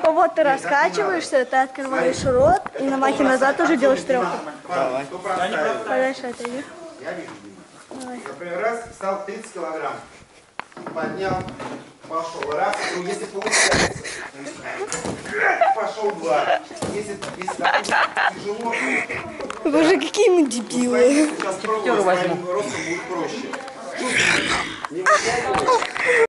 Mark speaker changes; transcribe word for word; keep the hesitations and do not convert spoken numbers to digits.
Speaker 1: Типа вот ты раскачиваешься, ты открываешь рот и на махе назад уже делаешь трёху.
Speaker 2: Давай.
Speaker 1: Подальше отойди.
Speaker 3: Я вижу. Например, раз, встал тридцать килограмм. Поднял, пошел. Раз, ну если получается. Пошел два. Если, если допустим, тяжело,
Speaker 1: Боже, какие мы дебилы.
Speaker 3: сейчас пробовать с моим ростом будет проще. Не вытягивай.